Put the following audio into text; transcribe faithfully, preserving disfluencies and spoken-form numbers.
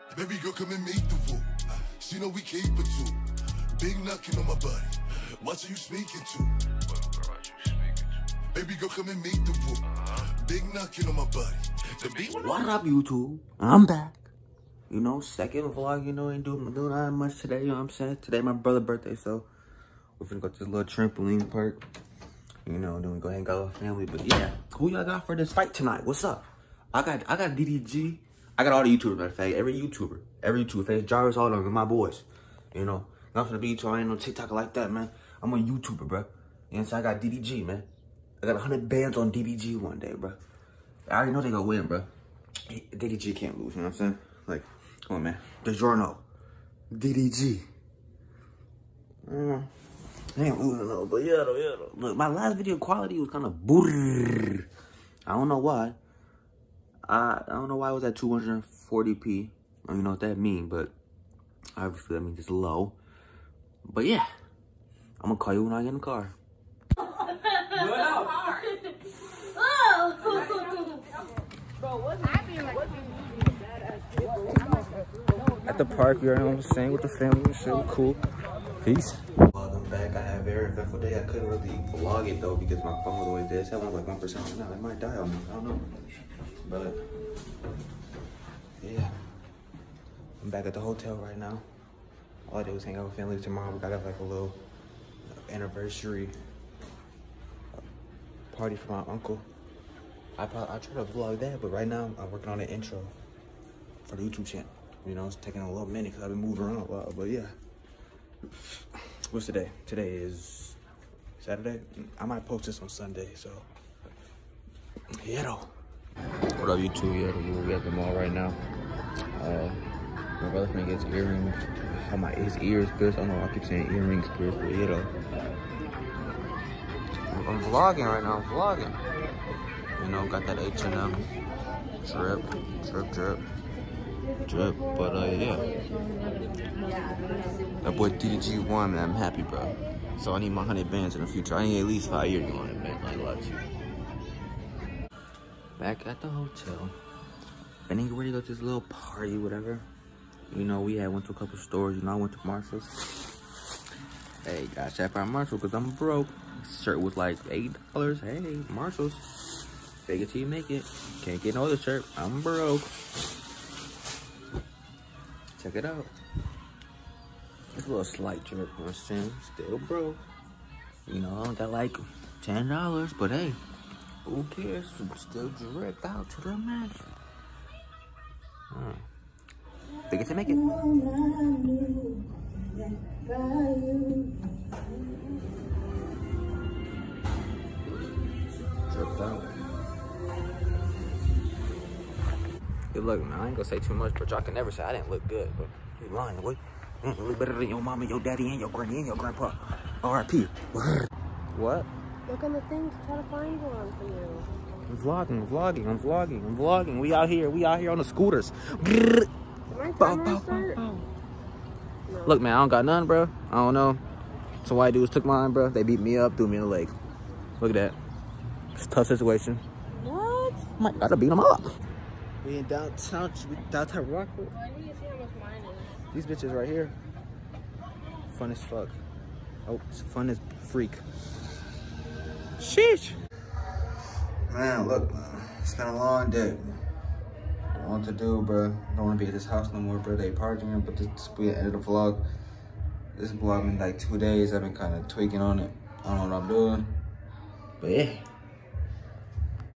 Baby girl, come and make the woo. She know we capable too. Big knocking on my body. Watch who you speaking to. Baby girl, come and make the woo. Big knocking on my body. The beat. What up, YouTube? I'm back. You know, second vlog. You know, ain't doing doing that much today. You know what I'm saying? Today my brother's birthday, so we're finna go to this little trampoline park. You know, then we go hang out with family. But yeah, who y'all got for this fight tonight? What's up? I got I got D D G. I got all the YouTubers, matter of fact. Every YouTuber. Every YouTuber. Face Jarvis, all of them, my boys. You know, not finna be YouTuber. I ain't no TikTok like that, man. I'm a YouTuber, bro. You know, so I got D D G, man. I got one hundred bands on D D G one day, bro. I already know they gonna win, bro. D D G can't lose, you know what I'm saying? Like, come on, man. DiGiorno. D D G. Mm. I ain't losing though, but yeah, though, yeah, though. Look, my last video quality was kind of brrrr. I don't know why. I, I don't know why it was at two hundred forty p. I don't even know what that means, but obviously that means it's low. But yeah, I'm gonna call you when I get in the car. At the park, you know what I'm saying, with the family and shit. Cool. Peace. Welcome back. I had a very eventful day. I couldn't really vlog it though because my phone was always dead. That one's like one percent right now. It might die on me. I don't know. But yeah, I'm back at the hotel right now. All I did was hang out with family tomorrow. We got like a little anniversary party for my uncle. I probably I try to vlog that, but right now I'm working on an intro for the YouTube channel. You know, it's taking a little minute because I've been moving around a lot, but yeah. What's today? Today is Saturday. I might post this on Sunday, so yeah. Though. What up, YouTube? Yeah, we're at the mall right now. Uh, my brother finna get his earrings. How my his ears pierced? I don't know. I keep saying earrings pierced, but yeah, though. I'm vlogging right now. I'm vlogging. You know, got that H and M drip, drip, drip, drip. But uh, yeah, that boy D D G won, man. I'm happy, bro. So I need my hundred bands in the future. I need at least five years on it, man. I ain't lie to you. Back at the hotel. Been getting ready to go to this little party, whatever. You know, we had went to a couple stores. You know, I went to Marshall's. Hey, got shot by Marshall because I'm broke. This shirt was like eight dollars. Hey, Marshall's. Fake it till you make it. Can't get no other shirt. I'm broke. Check it out. It's a little slight drip, you know what I'm saying? Still broke. You know, I only got like ten dollars, but hey, who cares? Still drip out to the max. Huh. Fake it to make it. Dripped out. Good luck, man. I ain't gonna say too much, but y'all can never say I didn't look good. But you lying, boy. You ain't look better than your mama, your daddy, and your granny, and your grandpa. R I P What? Look on the thing to try to find one for you. I'm vlogging, I'm vlogging, I'm vlogging, I'm vlogging. We out here, we out here on the scooters. Bow, bow, bow, bow. No. Look, man, I don't got none, bro. I don't know. So white dudes took mine, bro. They beat me up, threw me in the leg. Look at that. It's a tough situation. What? I might gotta beat them up. We in downtown, downtown Rockford. I need to see how much mine is. These bitches right here, fun as fuck. Oh, it's fun as freak. Sheesh. Man, look, man. It's been a long day. Don't know what to do, bro. Don't want to be at this house no more, bro. They partying, but this will be the end of the vlog. This vlog in like two days. I've been kind of tweaking on it. I don't know what I'm doing, but yeah.